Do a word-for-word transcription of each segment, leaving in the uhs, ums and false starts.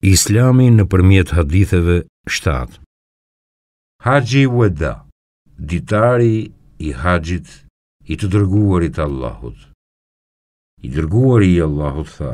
Islami nëpërmjet haditheve shtatë. Haxhi Wada, ditari i haxhit i të dërguarit Allahut. I dërguari i Allahut tha: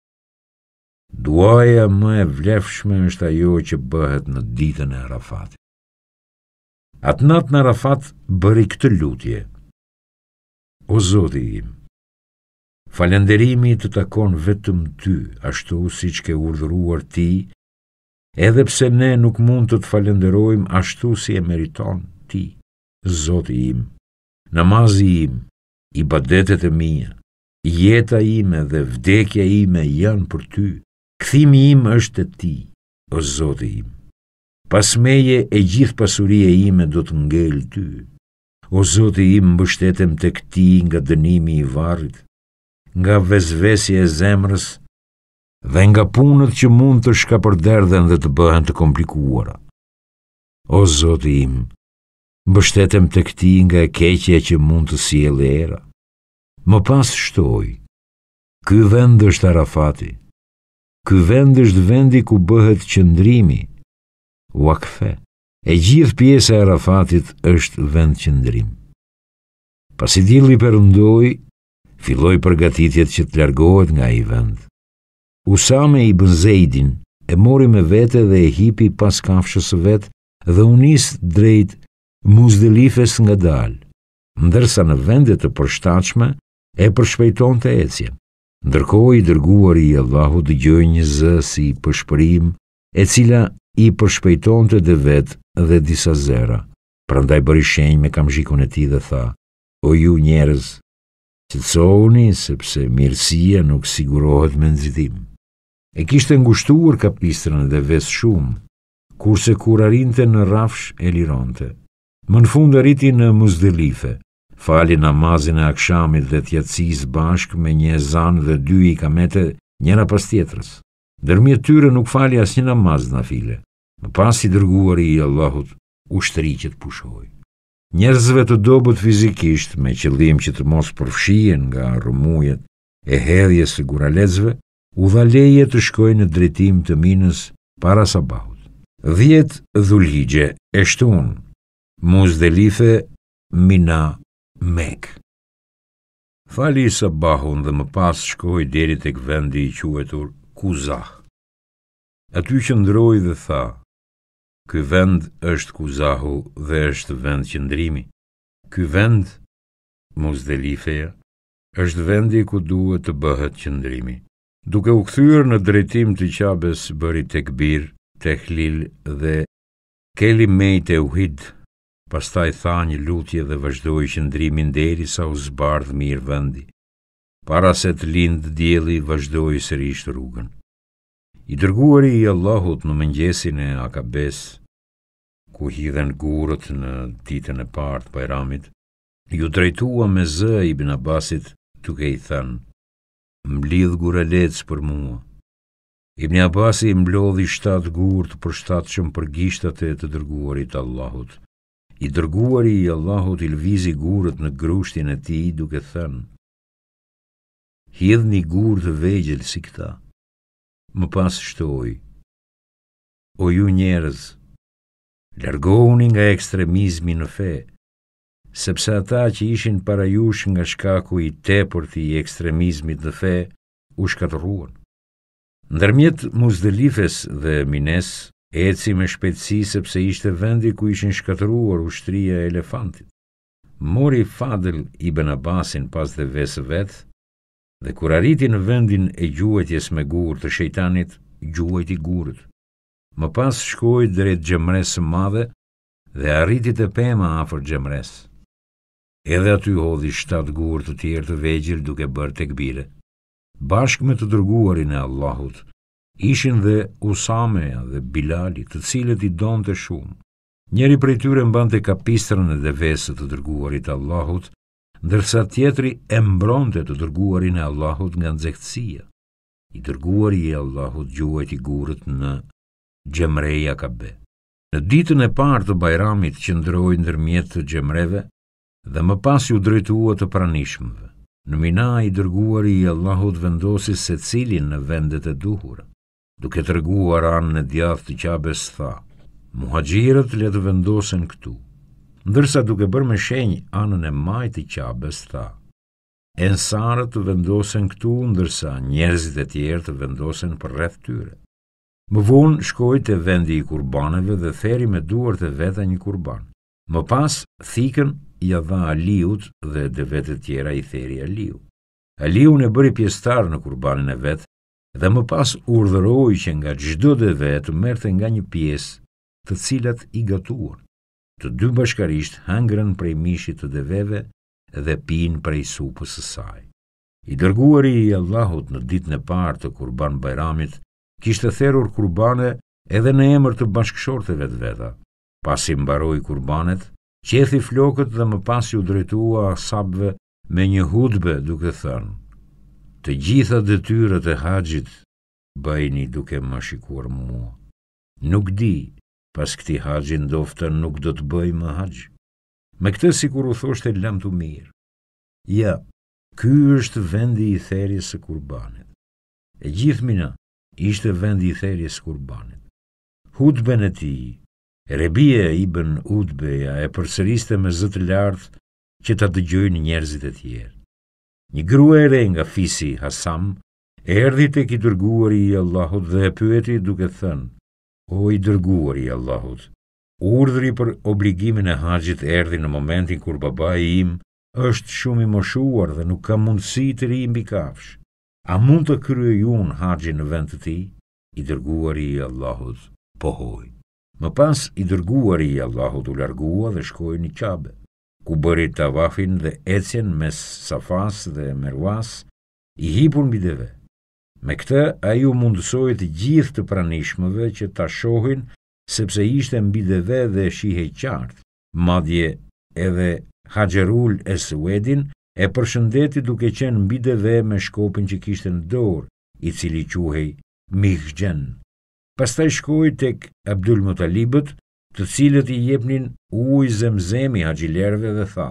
duaja më e vlefshme është ajo që bëhet në ditën e Arafatit. Atë natë në Arafat bëri këtë lutje: o Zoti im, falënderimi të takon vetëm ty, ashtu siç ke urdhëruar ti, edhe pse ne nuk mund të të falënderojmë ashtu si e meriton ti. Zoti im, namazi im, ibadetet e mia, jeta ime dhe vdekja ime janë për ty. Kthimi im është te ti, o Zoti im. Pas meje e gjithë pasuria ime do të ngel ty. O Zoti im, mbështetem tek ti nga dënimi i varrit, nga vezvesja e zemrës dhe nga punët që mund të shkapërderdhen dhe të bëhen të komplikuara. O Zoti im, mbështetem tek ti nga e keqja që mund të sjellë era. Më pas shtoj: ky vend është Arafati. Ky vend është vendi ku bëhet qëndrimi, wakfe. E gjithë pjesa e Arafatit është vend qëndrim. Pasi dielli perëndoi, filloi përgatitjet që të largohet nga ai vend. Usame ibn Zeidin e mori me vete dhe e hipi pas kafshës së vet dhe u nis drejt Muzdelifes nga dal, ndërsa në vendet të përshtatshme e përshpejtonte ecjen. Ndërkohë i dërguari i Allahut dëgjoi një zë si përshpërim, e cila i përshpejtonte dhe vet dhe disa zera. Prandaj bëri shenjë me kamzhikun e tij dhe tha: o ju njerëz, qetësohuni sepse mirësia nuk sigurohet me nxitim. E kishte ngushtuar kapistrën dhe ves shumë, kurse kur arrinte në rafsh e lironte. Më në fund arriti në Muzdelife, fali namazin e akshamit dhe t'jatsis bashk me një ezan dhe dy ikamete njëra pas tjetrës. Ndërmjet tyre nuk fali asnjë namaz nafile. Më pas i dërguari i Allahut ushtri që të pushoj. Njerëzve të dobët fizikisht, me qëllim që të mos përfshihen nga rrëmujet e hedhjes së guralecëve, u dha leje të shkojnë në drejtim të Minës para sabahut. dhjetë Dhulhigje e shtunë, Muzdelife, Mina, Mek. Fali sabahun dhe më pas shkoi deri tek vendi i quetur Kuzah. Aty qëndroi dhe tha: ky vend është Kuzahu dhe është vend qëndrimi. Ky vend, Muzdelifeja, është vendi ku duhet të bëhet qëndrimi. Duke u kthyer në drejtim të Qabes, bëri tekbir, tehlil dhe kelimej tauhid. Pastaj tha një lutje dhe vazhdoi qëndrimin derisa u zbardh mirë vendi. Para se të lindë dielli, vazhdoi sërish rrugën. I dërguari i Allahut në mëngjesin e Akabes, ku hidhen gurët në ditën e parë të Bajramit, ju drejtua me zë Ibn Abbasit duke i thënë: mblidh guralec për mua. Ibn Abbasi mblodhi shtatë gurë të përshtatshëm për gishtat e të dërguarit Allahut. I dërguari i Allahut i lvizi gurët në grushtin e tij duke thënë: hidhni gurë të vegjël si këta. Më pas shtoi: o ju njerëz, largohuni nga ekstremizmi në fe, sepse ata që ishin para jush nga shkaku i tepërt i ekstremizmit në fe u shkatërruan. Ndërmjet Muzdelifes dhe Mines eci me shpejtësi sepse ishte vendi ku ishin shkatëruar ushtria e elefantit. Mori Fadl ibn Abbasin pas dhe vesë vet, dhe kur arriti në vendin e gjuajtjes me gurë të shejtanit, gjuajti gurët. Më pas shkoi drejt xhamres së madhe dhe arriti te pema afër xhamres. Edhe aty hodhi shtatë gurë të tjerë të vegjël duke bërë tekbire. Bashkë me të dërguarin e Allahut ishin dhe Usameja dhe Bilali, të cilët i donte shumë. Njëri prej tyre mbante kapistrën e devesë të dërguarit Allahut, ndërsa tjetri e mbronte të dërguarin e Allahut nga nxehtësia. I dërguari i Allahut gjuajti gurët në Xhamreja Kabe. Në ditën e parë të Bajramit qëndroi ndërmjet të xhamreve dhe më pas u drejtua të pranishmëve. Në Mina i dërguari i Allahut vendosi secilin në vendet e duhura. duke treguar anën e djathtë të Qabes tha: Muhaxhirët le të vendosen këtu. Ndërsa duke bërë me shenjë anën e majtë të Qabes tha: Ensarët të vendosen këtu, ndërsa njerëzit e tjerë të vendosen për rreth tyre. Më vonë shkoi te vendi i kurbaneve dhe theri me duart e veta një kurban. Më pas thikën ja dha Aliut dhe devet e tjera i theri Aliu. Aliu e bëri pjesëtar në kurbanin e vet dhe më pas urdhëroi që nga çdo deve të merrte nga një pjesë, të cilat i gatuan. Të dy bashkarisht hëngrën prej mishit të deveve dhe pinë prej supës së saj. I dërguari i Allahut në ditën e parë të Kurban Bajramit kishte therrur kurbane edhe në emër të bashkëshorteve të veta. Pasi mbaroi kurbanet, qethi flokët dhe më pas u drejtua ashabëve me një hutbe duke thënë: Të gjitha detyrat e haxhit bëjni duke më shikuar mua. Nuk di, pas këtij haxhi ndofta nuk do të bëj më haxh. Me këtë sikur u thoshte lam të mirë. Ja, ky është vendi i therrjes së kurbanit. E gjithë Mina ishte vendi i therrjes së kurbanit. Hutben e tij, Rebia ibn Utbeja e përsëriste me zë të lartë që ta dëgjojnë njerëzit e tjerë. Një grua e re nga fisi Hasam erdhi tek i dërguari i Allahut dhe e pyeti duke thënë: O i dërguari i Allahut, urdhri për obligimin e haxhit erdhi në momentin kur babai im është shumë i moshuar dhe nuk ka mundësi të ri mbi kafsh. A mund të kryej unë haxhin në vend të tij? I dërguari i Allahut pohoi. Më pas i dërguari i Allahut u largua dhe shkoi në Qabe, ku bëri tavafin dhe ecjen mes Safas dhe Merwas, i hipur mbi deve. Me këtë ai u mundësoi të gjithë të pranishmëve që ta shohin, sepse ishte mbi deve dhe shihej qartë. Madje edhe Haxherul Eswedin e përshëndeti duke qenë mbi deve me shkopin që kishte në dorë, i cili quhej Mihxhen. Pastaj shkoi tek Abdul Mutalibët, të cilët i jepnin ujë zemzemi haxhilerëve dhe tha: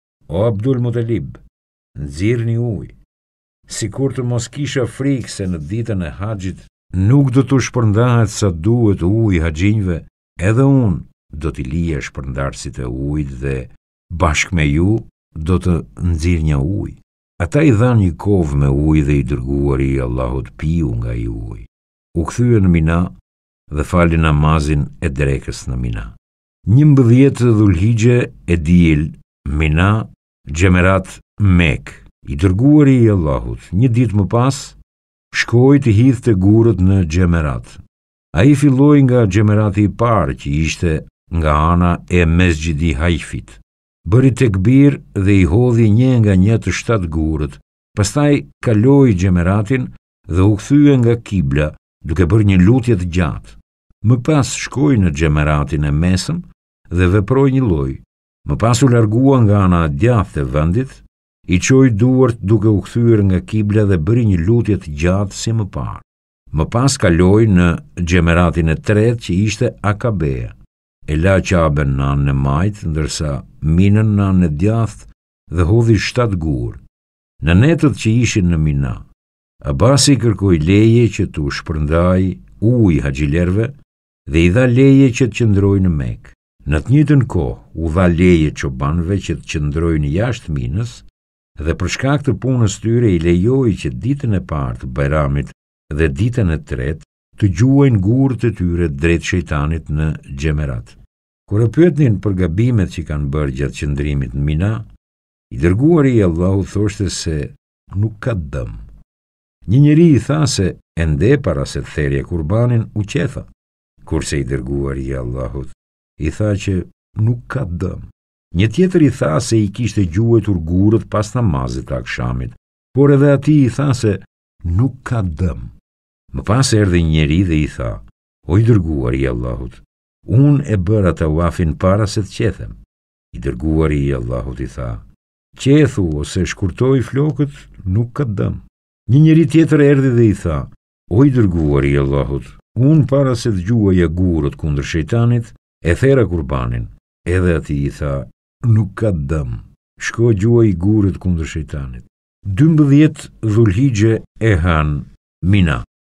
O Abdul Mutalib, nxirrni ujë. Sikur të mos kisha frikë se në ditën e haxhit nuk do të shpërndahet sa duhet ujë haxhinjve, edhe unë do t'i lija shpërndarësit e ujit dhe bashkë me ju do të nxirr një ujë. Ata i dhanë një kovë me ujë dhe i dërguari i Allahut piu nga ai ujë. U kthyen në Mina dhe fali namazin e drekës në Mina. njëmbëdhjetë Dhulhigje e diel, Mina, Xhemerat, Mek. I dërguari i Allahut, një ditë më pas, shkoi të hidhte gurët në Xhemerat. Ai filloi nga Xhemerati i parë që ishte nga ana e Mesxhidi Hajfit. Bëri tekbir dhe i hodhi një nga një të shtatë gurët. Pastaj kaloi Xhemeratin dhe u kthye nga kibla, duke bërë një lutje të gjatë. Më pas shkoi në Xhemeratin e mesëm dhe veproi një lloj. Më pas u largua nga ana e djathtë e vendit, i çoi duart duke u kthyer nga kibla dhe bëri një lutje të gjatë si më parë. Më pas kaloi në Xhemeratin e tretë që ishte Akabea. E la Qaben në anën e majtë, ndërsa Minën në anën e djathtë dhe hodhi shtatë gur. Në netët që ishin në Mina, Abasi kërkoi leje që t'u shpërndaj ujë haxhilerëve dhe i dha leje që të qëndrojnë në Mekë. Në të njëjtën kohë u dha leje çobanëve që të qëndrojnë jashtë Minës dhe për shkak të punës tyre i lejoi që ditën e parë të Bajramit dhe ditën e tretë të gjuajnë gurët e tyre drejt shejtanit në Xhemerat. Kur e pyetnin për gabimet që kanë bërë gjatë qëndrimit në Mina, i dërguari i Allahut thoshte se nuk ka dëm. Një njeri i tha se ende para se të therrje kurbanin u qetha, kurse i dërguari i Allahut i tha që nuk ka dëm. Një tjetër i tha se i kishte gjuetur gurët pas namazit të akşamit, por edhe ati i tha se nuk ka dëm. Më pas erdhi një njeri dhe i tha: O i dërguari i Allahut, unë e bëra tawafin para se të qethem. I dërguari i Allahut i tha: Qethu ose shkurtoi flokët, nuk ka dëm. Një njeri tjetër erdhi dhe i tha: O i dërguari i Allahut, unë para se të gjuaja gurët kundër shejtanit, e thera kurbanin. Edhe ati i tha: Nuk ka dëm. Shko gjuaj gurët kundër shejtanit. dymbëdhjetë Dhulhigje e han Mina.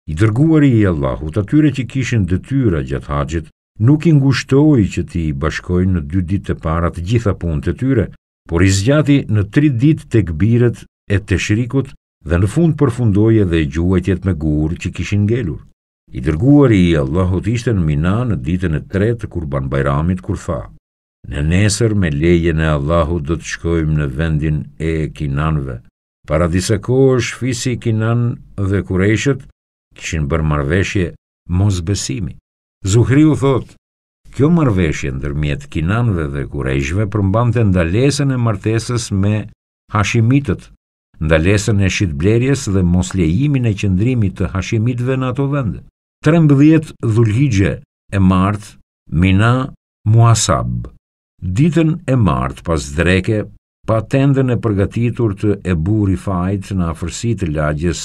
I dërguari i Allahut, atyre që kishin detyra gjatë haxhit, nuk i ngushtoi që t'i bashkojnë në dy ditë të para të gjitha punët e tyre, por i zgjati në tri ditë tekbiret e teshrikut dhe në fund përfundoi edhe gjuajtjet me gur që kishin ngelur. I dërguari i Allahut ishte në Mina në ditën e tretë të Kurban Bajramit kur tha: "Në nesër me lejen e Allahut do të shkojmë në vendin e Kinanëve." Para disa kohësh fisi Kinan dhe Kurejshët kishin bërë marrëveshje mosbesimi. Zuhriu thot: "Kjo marrëveshje ndërmjet Kinanëve dhe Kurejshëve përmbante ndalesën e martesës me Hashimitët, ndalesën e shitblerjes dhe moslejimin e qëndrimit të Hashimitëve në ato vende. trembëdhjetë Dhulhigje e martë, Mina Muhasab. Ditën e martë pas dreke, pa tendën e përgatitur të Ebu Rifait në afërsi të lagjes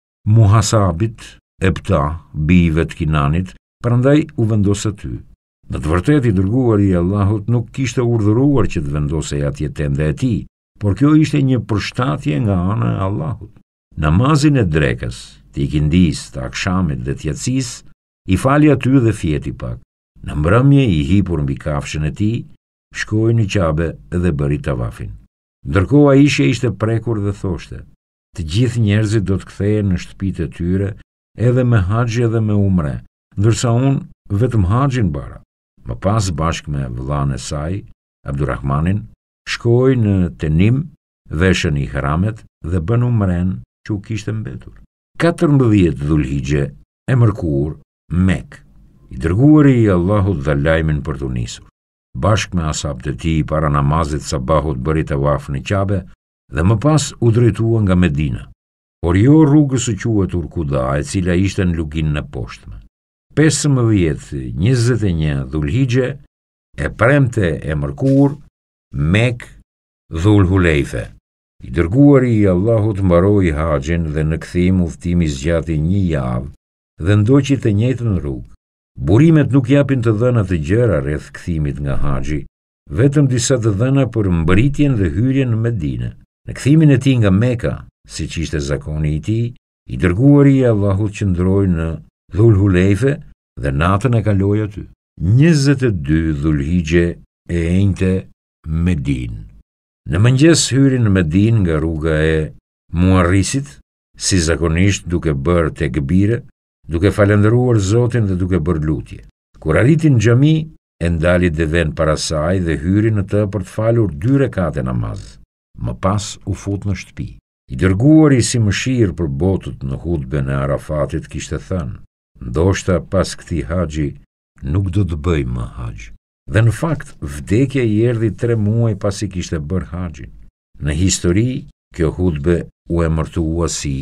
Muhasabit, Ebta, bijve të Kinanit, prandaj u vendos aty. Në të vërtetë i dërguari i Allahut nuk kishte urdhëruar që të vendosej atje tenda e tij, por kjo ishte një përshtatje nga ana e Allahut. Namazin e drekës, të ikindis, të akshamit dhe të yatsis, i fali aty dhe fjeti pak. Në mbrëmje i hipur mbi kafshën e tij, shkoi në Qabe dhe bëri tavafin. Ndërkohë ai ishte prekur dhe thoshte: "Të gjithë njerëzit do të kthehen në shtëpitë e tyre, edhe me haxhi dhe me umre, ndërsa unë vetëm haxhin bara." Më pas bashkë me vëllain e saj, Abdurrahmanin, shkoi në Tenim, veshën i hramet dhe bën umren që u kishte mbetur. katërmbëdhjetë Dhulhigje e mërkur, Mek. I dërguari i Allahut dha lajmin për të nisur. Bashkë me ashabët e tij para namazit sabahut bëri tavaf në Qabe dhe më pas u drejtua nga Medina, por jo rrugës së quhetur Kuda, e cila ishte në luginën e poshtme. pesëmbëdhjetë njëzet e një Dhulhigje e premte e mërkur, Mek, Dhul-Hulejfe. I dërguari i Allahut mbaroi haxhin dhe në kthim udhtimi zgjati një javë dhe ndoqi të njëjtën rrugë. Burimet nuk japin të dhëna të gjëra rreth kthimit nga haxhi, vetëm disa të dhëna për mbëritjen dhe hyrjen në Medinë. Në kthimin e tij nga Meka, siç ishte zakoni i tij, i dërguari i Allahut qëndroi në Dhul-Hulejfe dhe natën e kaloi aty. njëzet e dy Dhulhigje e enjte Medinë. Në mëngjes hyri në Medinë nga rruga e Muarrisit, si zakonisht duke bërë tekbire, duke falendëruar Zotin dhe duke bërë lutje. Kur arriti në xhami, e ndali deven para saj dhe hyri në të për të falur dy rekate namaz. Më pas u fut në shtëpi. I dërguari si mëshirë për botët në hutben e Arafatit kishte thënë: "Ndoshta pas këtij haxhi nuk do të bëj më haxh." Dhe në fakt, vdekja i erdhi tre muaj pasi kishte bërë haxhin. Në histori, kjo hutbe u emërtua si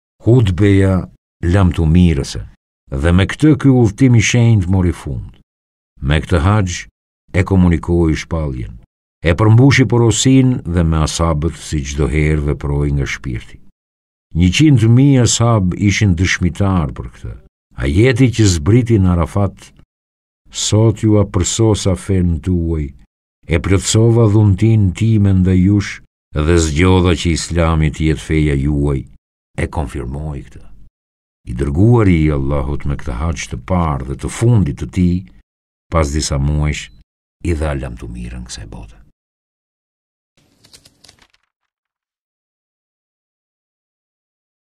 hutbeja lamtumirëse, dhe me këtë ky udhtim i shenjtë mori fund. Me këtë haxh e komunikoi shpalljen, e përmbushi porosinë dhe me ashabët si çdo herë veproi nga shpirti. njëqind mijë ashab ishin dëshmitar për këtë. Ajeti që zbriti në Arafat: "Sot ju apërsosa fen tuaj, e plotësova dhuntin time ndaj jush dhe zgjodha që Islami të jetë feja juaj", e konfirmoi këtë. I dërguari i Allahut me këtë haxh të parë dhe të fundit të tij, pas disa muajsh, i dha lamtumirën kësaj bote.